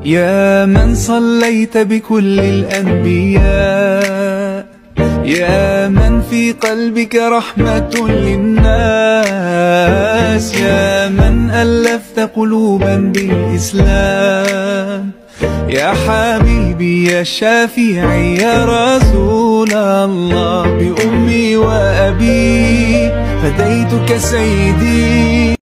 يا من صليت بكل الأنبياء، يا من في قلبك رحمة للناس، يا من ألفت قلوبا بالإسلام، يا حبيبي يا شافعي يا رسول الله، بأمي وأبي فديتك سيدي،